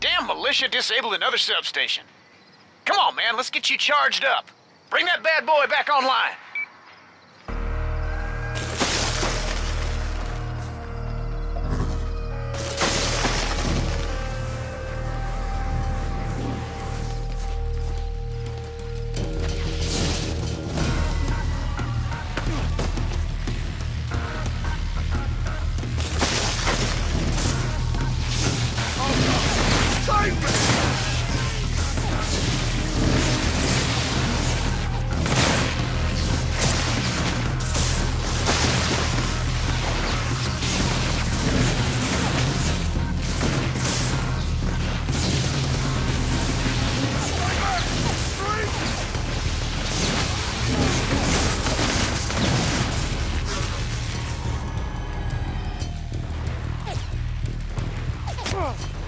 Damn militia disabled another substation. Come on, man, let's get you charged up. Bring that bad boy back online. Ugh.